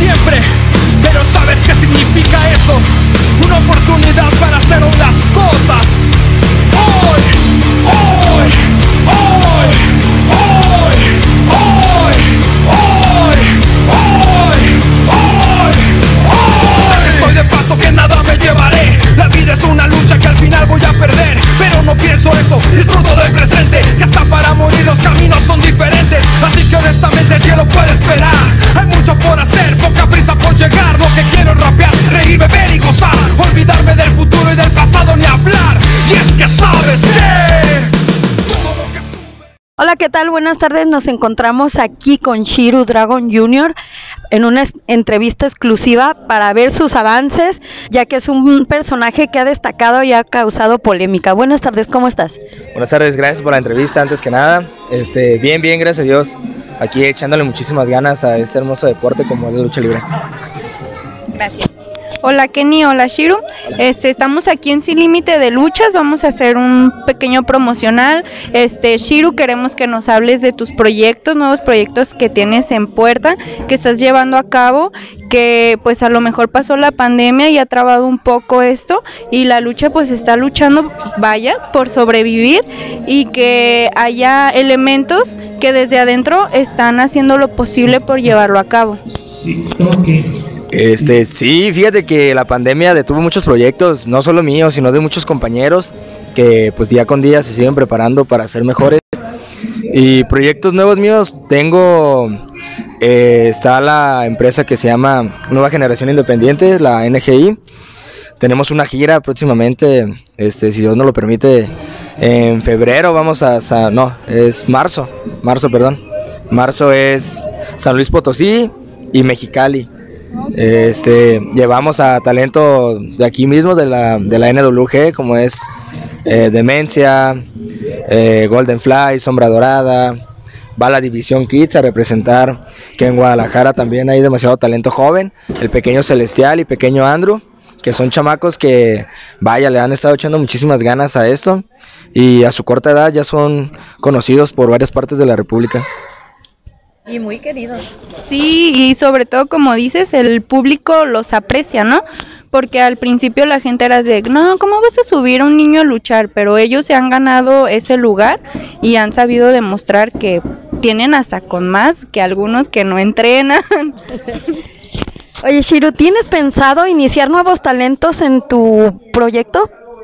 siempre. Pero ¿sabes qué significa eso? Una oportunidad para hacer las cosas. Hoy, hoy, hoy, hoy, hoy, hoy, hoy, hoy, hoy. Sé que estoy de paso, que nada me llevaré. La vida es una lucha que al final voy a perder, pero no pienso eso, disfruto del presente, que hasta para morir los caminos son diferentes. Así que honestamente el cielo puede esperar. Hay mucho por hacer, poca prisa por llegar. Lo que quiero es rapear, reír, beber y gozar. Olvidarme del futuro y del pasado ni hablar. Y es que sabes que hola, ¿qué tal? Buenas tardes, nos encontramos aquí con Shiru Dragon Jr. en una entrevista exclusiva para ver sus avances, ya que es un personaje que ha destacado y ha causado polémica. Buenas tardes, ¿cómo estás? Buenas tardes, gracias por la entrevista, antes que nada. Bien, gracias a Dios. Aquí echándole muchísimas ganas a este hermoso deporte como es la lucha libre. Gracias. Hola Kenny, hola Shiru. Estamos aquí en Sin Límite de Luchas, vamos a hacer un pequeño promocional. Shiru, queremos que nos hables de tus proyectos, nuevos proyectos que tienes en puerta, que estás llevando a cabo, que pues a lo mejor pasó la pandemia y ha trabado un poco esto, y la lucha pues está luchando, vaya, por sobrevivir, y que haya elementos que desde adentro están haciendo lo posible por llevarlo a cabo. Sí, fíjate que la pandemia detuvo muchos proyectos, no solo míos, sino de muchos compañeros que pues día con día se siguen preparando para ser mejores. Y proyectos nuevos míos tengo, está la empresa que se llama Nueva Generación Independiente, la NGI. Tenemos una gira próximamente, si Dios nos lo permite, en febrero vamos es marzo, marzo es San Luis Potosí y Mexicali. Llevamos a talento de aquí mismo, de la NWG, como es Demencia, Golden Fly, Sombra Dorada, va la División Kids a representar, que en Guadalajara también hay demasiado talento joven, el Pequeño Celestial y Pequeño Andrew, que son chamacos que, vaya, le han estado echando muchísimas ganas a esto, y a su corta edad ya son conocidos por varias partes de la República. Y muy queridos. Sí, y sobre todo, como dices, el público los aprecia, ¿no? Porque al principio la gente era de, no, ¿cómo vas a subir a un niño a luchar? Pero ellos se han ganado ese lugar y han sabido demostrar que tienen hasta con más que algunos que no entrenan. Oye, Shiru, ¿tienes pensado iniciar nuevos talentos en tu proyecto?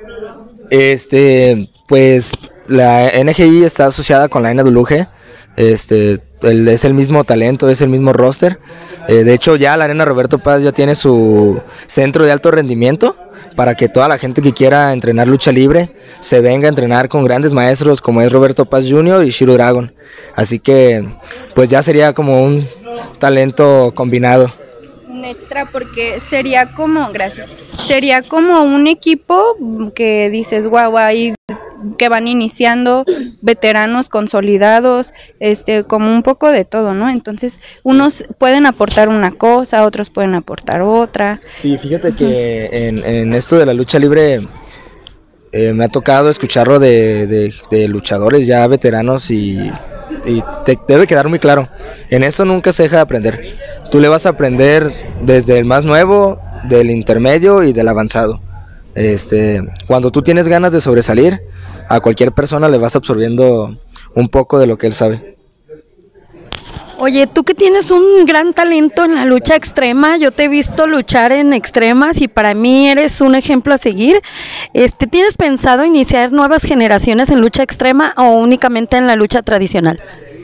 Pues la NGI está asociada con la NWG. Es el mismo talento, es el mismo roster. De hecho, ya la Arena Roberto Paz ya tiene su centro de alto rendimiento para que toda la gente que quiera entrenar lucha libre se venga a entrenar con grandes maestros como es Roberto Paz Jr. y Shiru Dragon. Así que pues ya sería como un talento combinado. Un extra, porque sería como, gracias, sería como un equipo que dices, guau, ahí que van iniciando, veteranos consolidados, como un poco de todo, ¿no? Entonces, unos pueden aportar una cosa, otros pueden aportar otra. Sí, fíjate que en esto de la lucha libre me ha tocado escucharlo de luchadores ya veteranos y te debe quedar muy claro, en esto nunca se deja de aprender. Tú le vas a aprender desde el más nuevo, del intermedio y del avanzado. Cuando tú tienes ganas de sobresalir, a cualquier persona le vas absorbiendo un poco de lo que él sabe. Oye, tú que tienes un gran talento en la lucha extrema, yo te he visto luchar en extremas y para mí eres un ejemplo a seguir. ¿Tienes pensado iniciar nuevas generaciones en lucha extrema o únicamente en la lucha tradicional?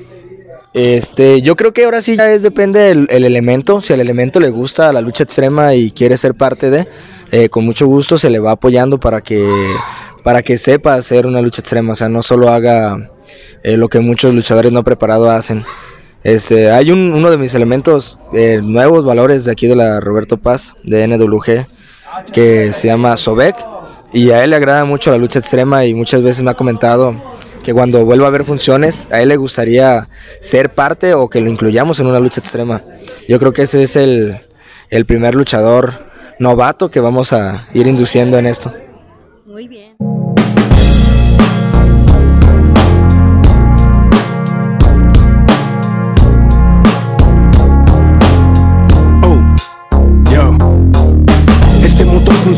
Yo creo que ahora sí ya depende el elemento. Si al elemento le gusta la lucha extrema y quiere ser parte de, con mucho gusto se le va apoyando para que sepa hacer una lucha extrema, o sea, no solo haga lo que muchos luchadores no preparados hacen. Hay uno de mis elementos, nuevos valores de aquí de la Roberto Paz, de NWG, que se llama Sobek, y a él le agrada mucho la lucha extrema y muchas veces me ha comentado que cuando vuelva a haber funciones, a él le gustaría ser parte o que lo incluyamos en una lucha extrema. Yo creo que ese es el primer luchador novato que vamos a ir induciendo en esto. Muy bien.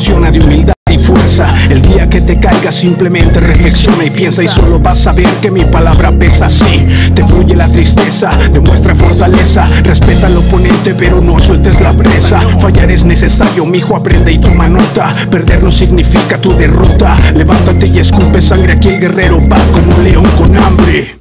funciona de humildad y fuerza. El día que te caigas simplemente reflexiona y piensa, y solo vas a ver que mi palabra pesa. Sí, te fluye la tristeza, demuestra fortaleza, respeta al oponente pero no sueltes la presa. Fallar es necesario, mijo, aprende y toma nota. Perder no significa tu derrota. Levántate y escupe sangre, aquí el guerrero va como un león con hambre.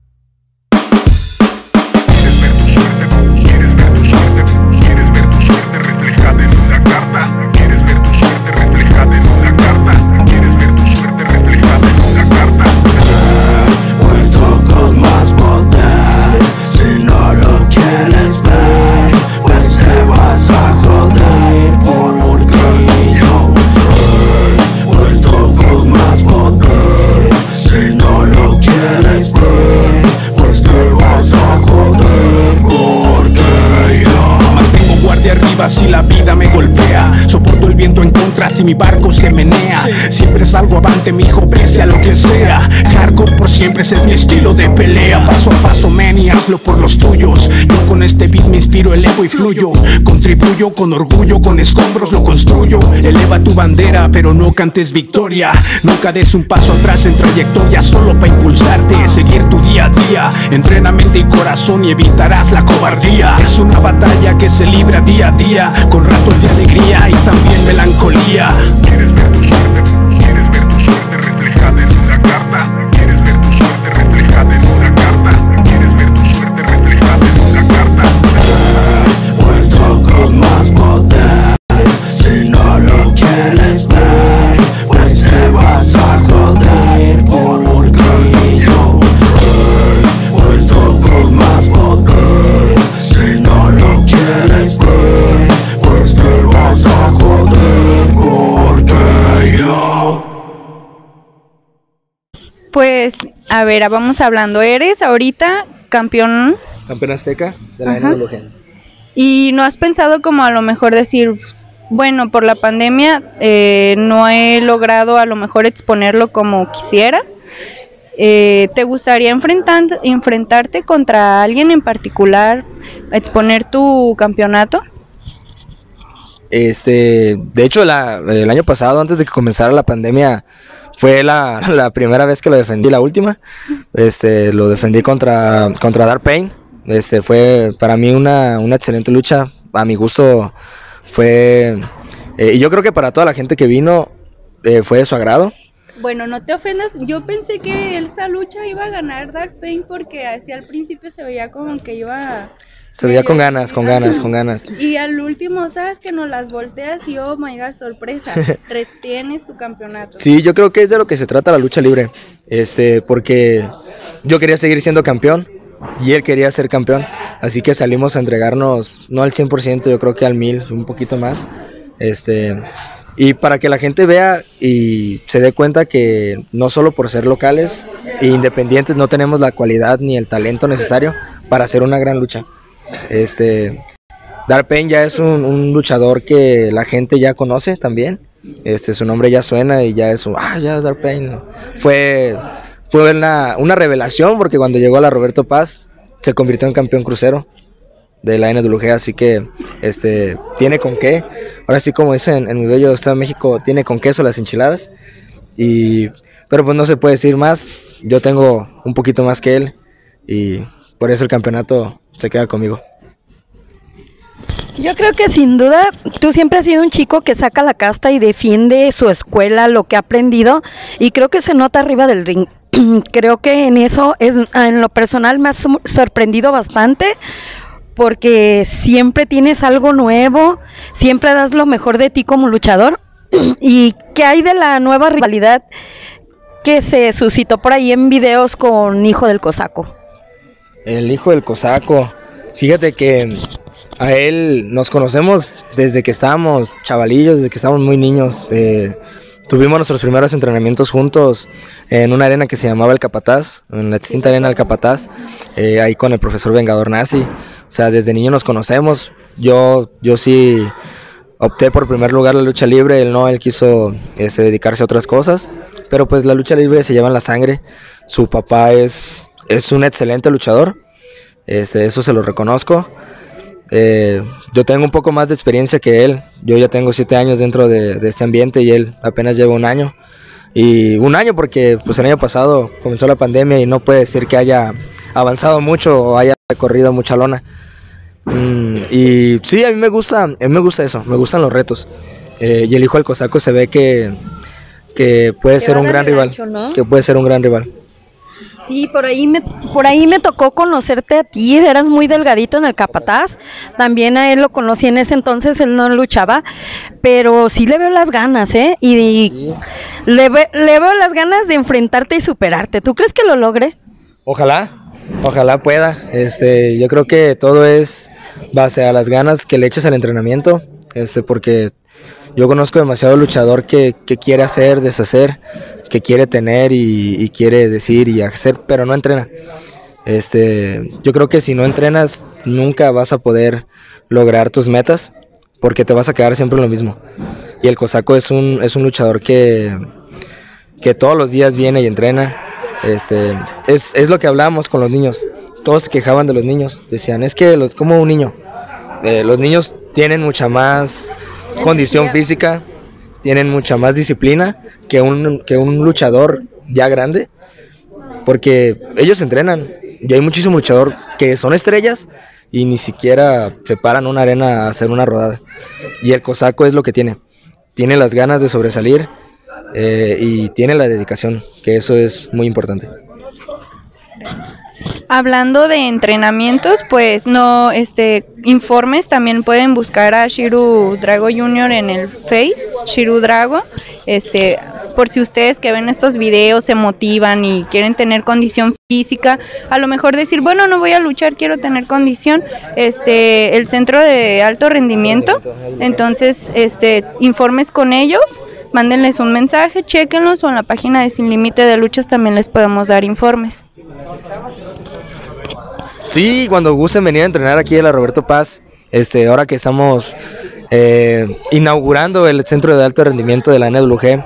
Si la vida me golpea, soporto el viento en contra si mi barco se menea. Siempre salgo avante, mijo, pese a lo que sea. Hardcore por siempre, ese es mi estilo de pelea. Paso a paso, man, y hazlo por los tuyos. Yo con este beat me inspiro, elevo y fluyo. Contribuyo con orgullo, con escombros lo construyo. Eleva tu bandera, pero no cantes victoria. Nunca des un paso atrás en trayectoria, solo para impulsarte, seguir tu día a día. Entrena mente y corazón y evitarás la cobardía. Es una batalla que se libra día a día, con ratos de alegría y también melancolía. ¿Quieres ver tu suerte? ¿Quieres ver tu suerte reflejada en una carta? ¿Quieres ver tu suerte reflejada en una carta? ¿Quieres ver tu suerte reflejada en una carta? Vuelto con más poder, si no lo quieres ver, pues te vas a joder por orgullo. Vuelto con más poder, si no lo quieres ver, pues te vas a joder porque yo. Pues, a ver, vamos hablando. Eres ahorita campeón. Campeón azteca de la enología. Y no has pensado como a lo mejor decir, bueno, por la pandemia no he logrado a lo mejor exponerlo como quisiera. ¿Te gustaría enfrentarte contra alguien en particular, exponer tu campeonato? De hecho, el año pasado, antes de que comenzara la pandemia, fue la primera vez que lo defendí, la última. Lo defendí contra Dark Pain. Fue para mí una excelente lucha. A mi gusto fue, y yo creo que para toda la gente que vino fue de su agrado. Bueno, no te ofendas, yo pensé que esa lucha iba a ganar Dark Pain porque así al principio se veía como que iba... Se veía con ganas. Y al último, sabes que nos las volteas y oh my god, sorpresa, retienes tu campeonato. Sí, yo creo que es de lo que se trata la lucha libre, porque yo quería seguir siendo campeón y él quería ser campeón, así que salimos a entregarnos, no al 100%, yo creo que al 1000, un poquito más, y para que la gente vea y se dé cuenta que no solo por ser locales e independientes no tenemos la cualidad ni el talento necesario para hacer una gran lucha. Dark Pain ya es un luchador que la gente ya conoce también. Su nombre ya suena y ya es ya Dark Pain. Fue una revelación porque cuando llegó a la Roberto Paz se convirtió en campeón crucero de la NWG, así que tiene con qué. Ahora sí, como dicen en mi bello estado de México, tiene con queso las enchiladas. Pero pues no se puede decir más. Yo tengo un poquito más que él y por eso el campeonato se queda conmigo. Yo creo que sin duda tú siempre has sido un chico que saca la casta y defiende su escuela, lo que ha aprendido, y creo que se nota arriba del ring. Creo que en eso en lo personal me has sorprendido bastante, porque siempre tienes algo nuevo, siempre das lo mejor de ti como luchador. ¿Y qué hay de la nueva rivalidad que se suscitó por ahí en videos con Hijo del Cosaco? El Hijo del Cosaco, fíjate que a él nos conocemos desde que estábamos chavalillos, desde que estábamos muy niños. Tuvimos nuestros primeros entrenamientos juntos en una arena que se llamaba El Capataz, en la extinta arena El Capataz, ahí con el profesor Vengador Nazi. O sea, desde niño nos conocemos. Yo sí opté por primer lugar la lucha libre, él no, él quiso dedicarse a otras cosas, pero pues la lucha libre se lleva en la sangre. Su papá es un excelente luchador, eso se lo reconozco. Yo tengo un poco más de experiencia que él. Yo ya tengo 7 años dentro de este ambiente y él apenas lleva 1 año. Y 1 año porque pues el año pasado comenzó la pandemia y no puede decir que haya avanzado mucho o haya recorrido mucha lona. Y sí, a mí me gusta eso, me gustan los retos. Y el hijo del cosaco se ve que puede ser un gran rival, ¿no? Que puede ser un gran rival. Sí, por ahí me tocó conocerte a ti, eras muy delgadito en el Capataz, también a él lo conocí en ese entonces, él no luchaba, pero sí le veo las ganas, y sí. le veo las ganas de enfrentarte y superarte. ¿Tú crees que lo logre? Ojalá pueda. Yo creo que todo es base a las ganas que le eches al entrenamiento, porque yo conozco demasiado luchador que quiere hacer, deshacer, que quiere tener y quiere decir y hacer, pero no entrena. Yo creo que si no entrenas nunca vas a poder lograr tus metas porque te vas a quedar siempre en lo mismo. Y el cosaco es un luchador que todos los días viene y entrena. Es lo que hablábamos con los niños. Todos se quejaban de los niños, decían, es que como un niño. Los niños tienen mucha más condición física, tienen mucha más disciplina que un luchador ya grande, porque ellos entrenan. Y hay muchísimos luchadores que son estrellas y ni siquiera se paran en una arena a hacer una rodada. Y el cosaco es lo que tiene las ganas de sobresalir, y tiene la dedicación, que eso es muy importante. Hablando de entrenamientos, pues informes también pueden buscar a Shiru Drago Jr. en el Face, Shiru Drago, por si ustedes que ven estos videos se motivan y quieren tener condición física, a lo mejor decir, bueno, no voy a luchar, quiero tener condición, el centro de alto rendimiento, entonces, informes con ellos, mándenles un mensaje, chéquenlos, o en la página de Sin Límite de Luchas también les podemos dar informes. Sí, cuando gusten venir a entrenar aquí a la Roberto Paz, ahora que estamos inaugurando el centro de alto rendimiento de la NWG,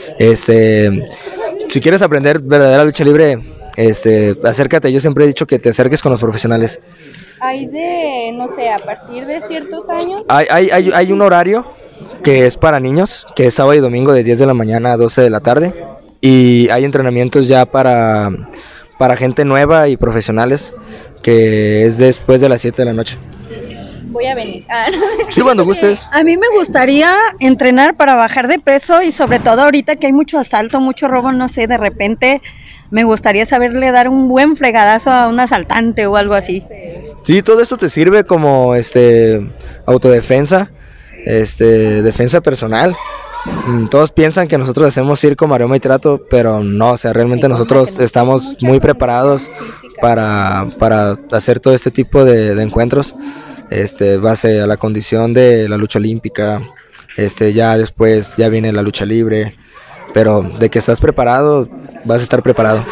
si quieres aprender verdadera lucha libre, acércate. Yo siempre he dicho que te acerques con los profesionales. Hay no sé, a partir de ciertos años. Hay un horario que es para niños, que es sábado y domingo de 10 de la mañana a 12 de la tarde, y hay entrenamientos ya para gente nueva y profesionales, que es después de las 7 de la noche. Voy a venir. Sí, cuando gustes. A mí me gustaría entrenar para bajar de peso, y sobre todo ahorita que hay mucho asalto, mucho robo, no sé, de repente me gustaría saberle dar un buen fregadazo a un asaltante o algo así. Sí, todo esto te sirve como autodefensa, defensa personal. Todos piensan que nosotros hacemos circo, maroma y trato, pero no, realmente nosotros estamos muy preparados para hacer todo este tipo de encuentros, base a la condición de la lucha olímpica, ya después ya viene la lucha libre, pero de que estás preparado, vas a estar preparado.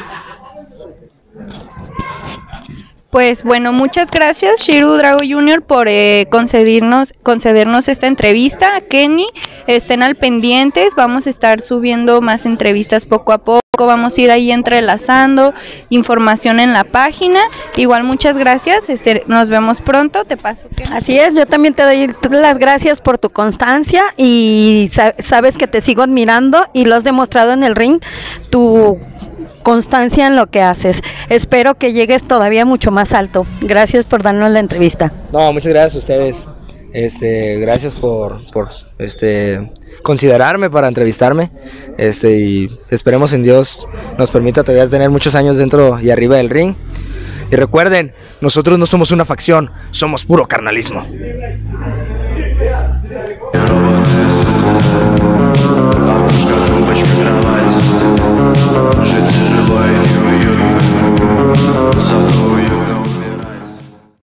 Pues bueno, muchas gracias Shiru Drago Jr. por concedernos esta entrevista. A Kenny, estén al pendientes, vamos a estar subiendo más entrevistas poco a poco, vamos a ir ahí entrelazando información en la página. Igual muchas gracias, nos vemos pronto, te paso. Kenny. Así es, yo también te doy las gracias por tu constancia y sabes que te sigo admirando y lo has demostrado en el ring, tu constancia en lo que haces. Espero que llegues todavía mucho más alto. Gracias por darnos la entrevista. No, muchas gracias a ustedes. Gracias por considerarme para entrevistarme. Y esperemos en Dios nos permita todavía tener muchos años dentro y arriba del ring. Y recuerden, nosotros no somos una facción, somos puro carnalismo.